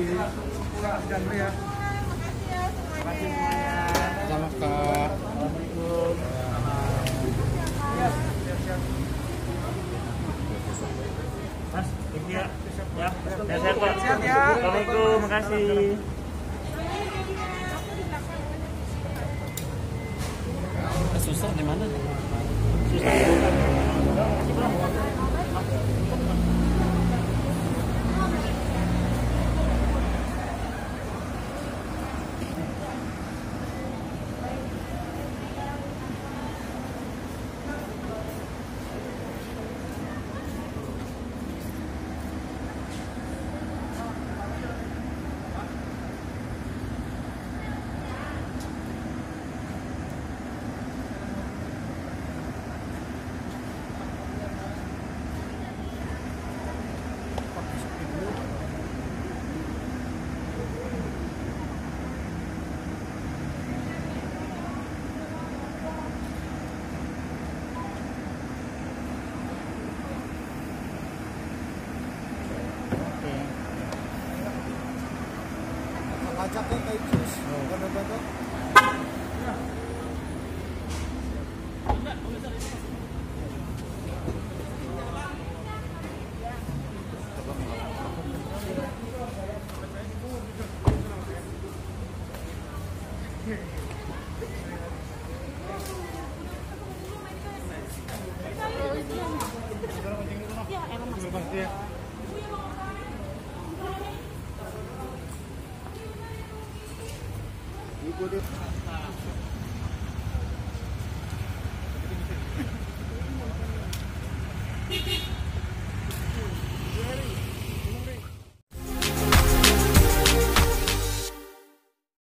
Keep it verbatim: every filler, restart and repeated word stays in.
Pulang dulu ya. Makasih ya semuanya. Sama Kak. Assalamualaikum. Iya, siap-siap. Mas, ini ya. Ya, sehat Pak. Sehat ya. Assalamualaikum, makasih. Susah di mana? Kaca kan kayak jus. Gado-gado. Ya, emang masih. Ibu deh.